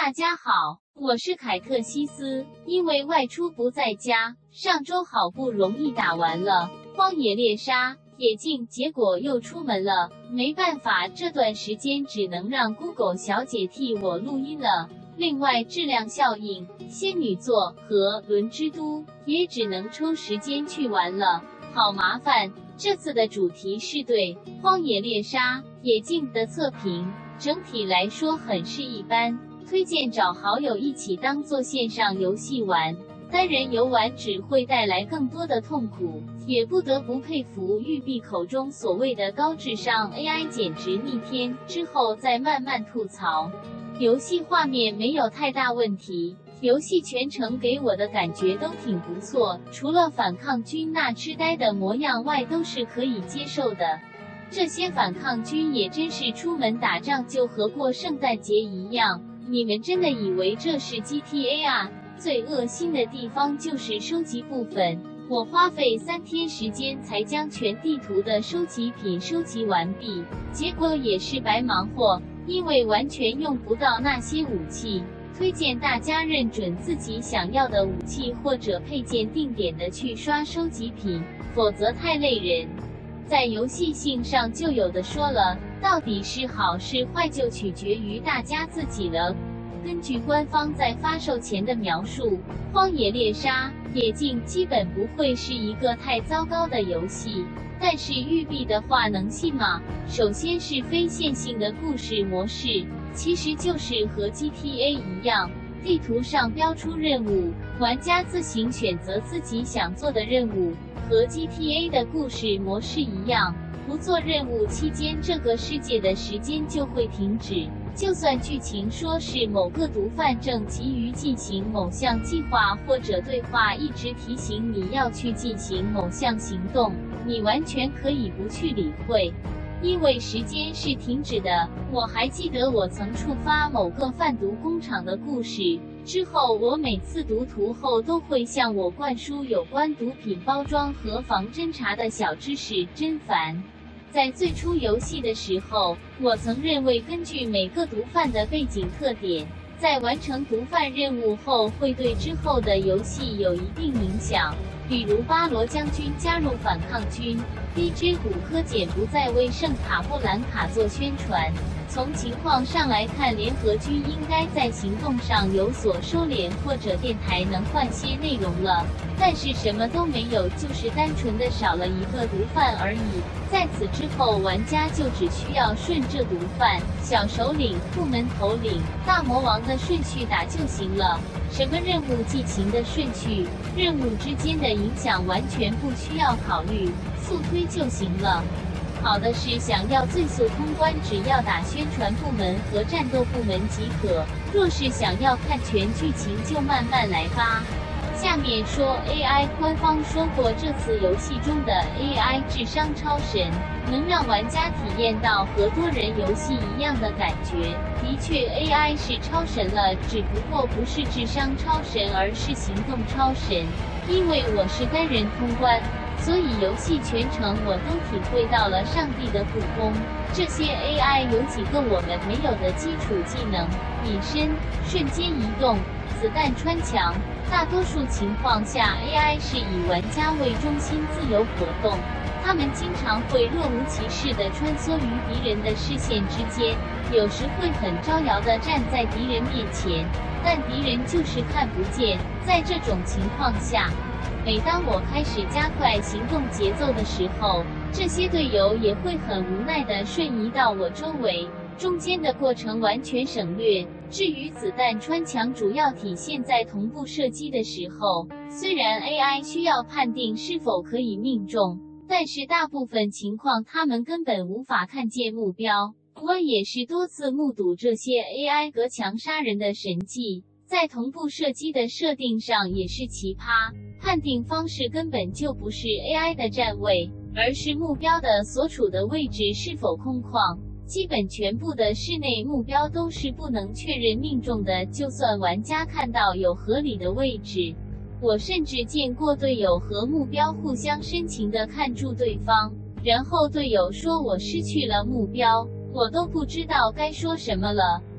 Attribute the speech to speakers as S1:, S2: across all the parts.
S1: 大家好，我是凯特西斯。因为外出不在家，上周好不容易打完了荒野猎杀野境，结果又出门了，没办法，这段时间只能让 Google 小姐替我录音了。另外，质量效应、仙女座和轮之都也只能抽时间去玩了，好麻烦。这次的主题是对荒野猎杀野境的测评，整体来说很是一般，推荐找好友一起当做线上游戏玩，单人游玩只会带来更多的痛苦。也不得不佩服育碧口中所谓的高智商 AI， 简直逆天，之后再慢慢吐槽。游戏画面没有太大问题，游戏全程给我的感觉都挺不错，除了反抗军那痴呆的模样外都是可以接受的。这些反抗军也真是出门打仗就和过圣诞节一样，你们真的以为这是 GTA 啊？最恶心的地方就是收集部分，我花费3天时间才将全地图的收集品收集完毕，结果也是白忙活，因为完全用不到那些武器。推荐大家认准自己想要的武器或者配件，定点的去刷收集品，否则太累人。在游戏性上就有的说了，到底是好是坏就取决于大家自己了。根据官方在发售前的描述，荒野猎杀野境基本不会是一个太糟糕的游戏，但是育碧的话能信吗？首先是非线性的故事模式，其实就是和 GTA 一样，地图上标出任务，玩家自行选择自己想做的任务，和 GTA 的故事模式一样，不做任务期间这个世界的时间就会停止，就算剧情说是某个毒贩正急于进行某项计划，或者对话一直提醒你要去进行某项行动，你完全可以不去理会，因为时间是停止的。我还记得我曾触发某个贩毒工厂的故事之后，我每次读图后都会向我灌输有关毒品包装和防侦查的小知识，真烦。在最初游戏的时候，我曾认为根据每个毒贩的背景特点，在完成毒贩任务后会对之后的游戏有一定影响，比如巴罗将军加入反抗军， DJ 古柯简不再为圣卡布兰卡做宣传。从情况上来看，联合军应该在行动上有所收敛，或者电台能换些内容了，但是什么都没有，就是单纯的少了一个毒贩而已。在此之后，玩家就只需要顺着毒贩、小首领、部门头领、大魔王的顺序打就行了，什么任务剧情的顺序、任务之间的影响完全不需要考虑，速推就行了。好的是，想要最速通关，只要打宣传部门和战斗部门即可，若是想要看全剧情就慢慢来吧。下面说 AI， 官方说过这次游戏中的 AI 智商超神，能让玩家体验到和多人游戏一样的感觉。的确 AI 是超神了，只不过不是智商超神，而是行动超神。因为我是单人通关，所以游戏全程我都体会到了上帝的护工。这些 AI 有几个我们没有的基础技能，隐身、瞬间移动、子弹穿墙。大多数情况下 AI 是以玩家为中心自由活动，他们经常会若无其事地穿梭于敌人的视线之间，有时会很招摇地站在敌人面前，但敌人就是看不见。在这种情况下，每当我开始加快行动节奏的时候，这些队友也会很无奈地瞬移到我周围，中间的过程完全省略。至于子弹穿墙，主要体现在同步射击的时候，虽然 AI 需要判定是否可以命中，但是大部分情况他们根本无法看见目标。我也是多次目睹这些 AI 隔墙杀人的神迹，在同步射击的设定上也是奇葩，判定方式根本就不是 AI 的站位，而是目标的所处的位置是否空旷。基本全部的室内目标都是不能确认命中的，就算玩家看到有合理的位置，我甚至见过队友和目标互相深情地看住对方，然后队友说我失去了目标，我都不知道该说什么了。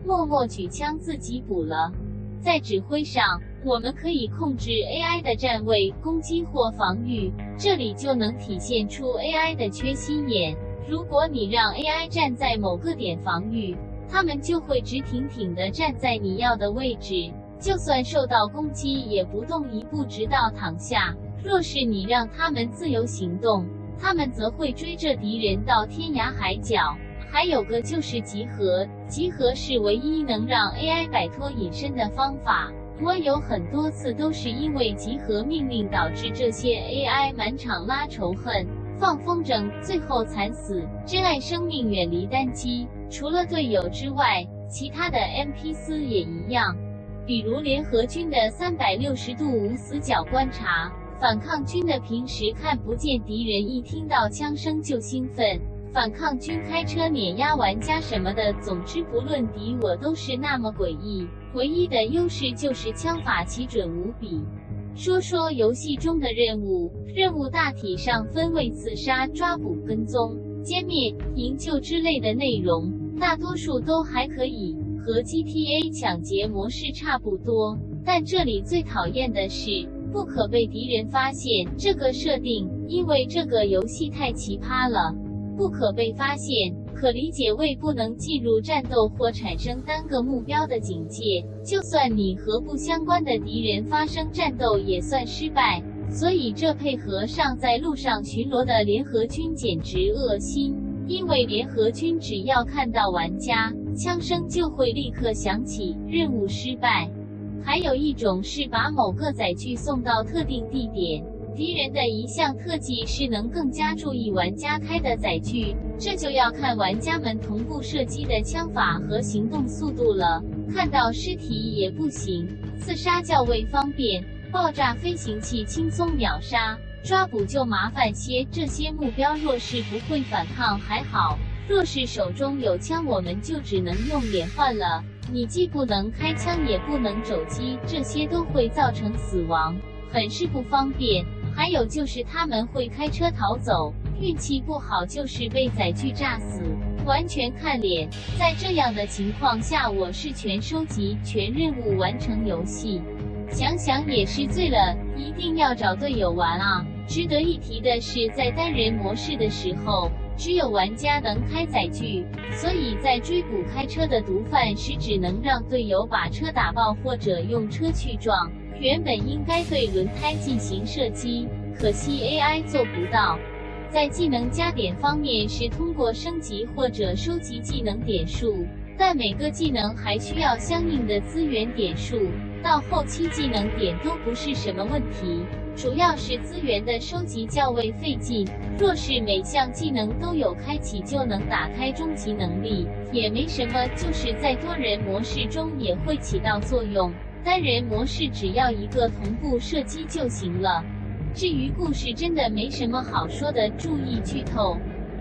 S1: 默默举枪自己补了。在指挥上，我们可以控制 AI 的站位、攻击或防御，这里就能体现出 AI 的缺心眼。如果你让 AI 站在某个点防御，它们就会直挺挺地站在你要的位置，就算受到攻击也不动一步，直到躺下。若是你让它们自由行动，它们则会追着敌人到天涯海角。还有个就是集合，集合是唯一能让 AI 摆脱隐身的方法。我有很多次都是因为集合命令导致这些 AI 满场拉仇恨、放风筝，最后惨死。珍爱生命，远离单机。除了队友之外，其他的 NPC 也一样。比如联合军的360度无死角观察，反抗军的平时看不见敌人，一听到枪声就兴奋。反抗军开车碾压玩家什么的，总之不论敌我都是那么诡异。唯一的优势就是枪法奇准无比。说说游戏中的任务，任务大体上分为刺杀、抓捕、跟踪、歼灭、营救之类的内容，大多数都还可以，和 GTA 抢劫模式差不多。但这里最讨厌的是不可被敌人发现这个设定，因为这个游戏太奇葩了。不可被发现，可理解为不能进入战斗或产生单个目标的警戒，就算你和不相关的敌人发生战斗也算失败。所以这配合上在路上巡逻的联合军简直恶心，因为联合军只要看到玩家，枪声就会立刻响起，任务失败。还有一种是把某个载具送到特定地点，敌人的一项特技是能更加注意玩家开的载具，这就要看玩家们同步射击的枪法和行动速度了。看到尸体也不行，刺杀较为方便，爆炸飞行器轻松秒杀，抓捕就麻烦些。这些目标若是不会反抗还好，若是手中有枪，我们就只能用脸换了。你既不能开枪，也不能肘击，这些都会造成死亡，很是不方便。还有就是他们会开车逃走，运气不好就是被载具炸死，完全看脸。在这样的情况下，我是全收集、全任务完成游戏。想想也是醉了，一定要找队友玩啊！值得一提的是，在单人模式的时候，只有玩家能开载具，所以在追捕开车的毒贩时，只能让队友把车打爆或者用车去撞。原本应该对轮胎进行射击，可惜 AI 做不到。在技能加点方面是通过升级或者收集技能点数，但每个技能还需要相应的资源点数，到后期技能点都不是什么问题，主要是资源的收集较为费劲。若是每项技能都有开启就能打开终极能力，也没什么，就是在多人模式中也会起到作用。单人模式只要一个同步射击就行了。至于故事真的没什么好说的，注意剧透。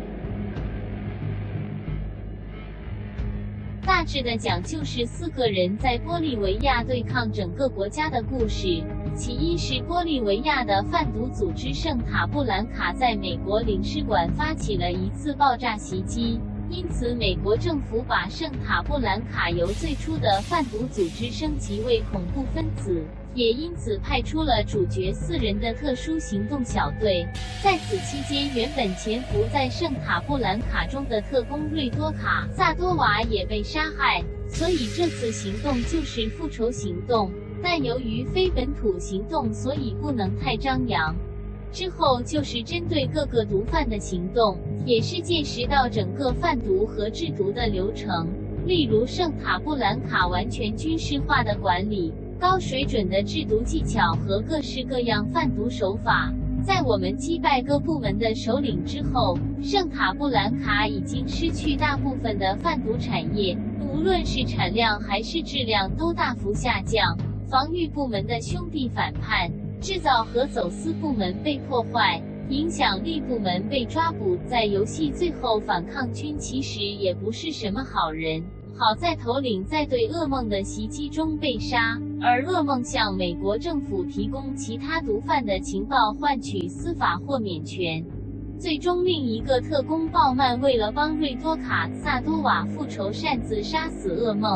S1: 大致的讲就是4个人在玻利维亚对抗整个国家的故事。起因是玻利维亚的贩毒组织圣塔布兰卡在美国领事馆发起了一次爆炸袭击。因此美国政府把圣塔布兰卡由最初的贩毒组织升级为恐怖分子，也因此派出了主角4人的特殊行动小队。在此期间，原本潜伏在圣塔布兰卡中的特工瑞多卡·萨多瓦也被杀害，所以这次行动就是复仇行动，但由于非本土行动，所以不能太张扬。之后就是针对各个毒贩的行动，也是见识到整个贩毒和制毒的流程，例如圣塔布兰卡完全军事化的管理、高水准的制毒技巧和各式各样贩毒手法。在我们击败各部门的首领之后，圣塔布兰卡已经失去大部分的贩毒产业，无论是产量还是质量都大幅下降。防御部门的兄弟反叛，制造和走私部门被破坏，影响力部门被抓捕。在游戏最后，反抗军其实也不是什么好人，好在头领在对噩梦的袭击中被杀，而噩梦向美国政府提供其他毒贩的情报，换取司法豁免权。最终，另一个特工鲍曼为了帮瑞多卡·萨多瓦复仇，擅自杀死噩梦。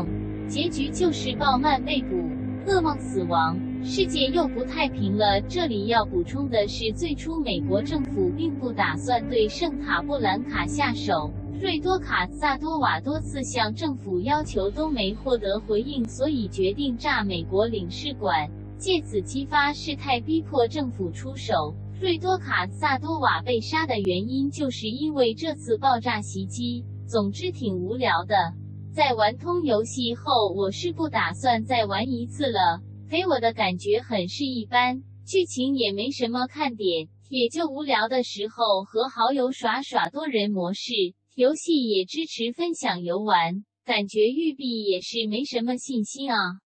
S1: 结局就是鲍曼被捕，噩梦死亡，世界又不太平了。这里要补充的是，最初美国政府并不打算对圣卡布兰卡下手。瑞多卡萨多瓦多次向政府要求都没获得回应，所以决定炸美国领事馆，借此激发事态，逼迫政府出手。瑞多卡萨多瓦被杀的原因就是因为这次爆炸袭击。总之挺无聊的。在玩通游戏后，我是不打算再玩一次了。给我的感觉很是一般，剧情也没什么看点，也就无聊的时候和好友耍耍多人模式。游戏也支持分享游玩，感觉育碧也是没什么信心啊。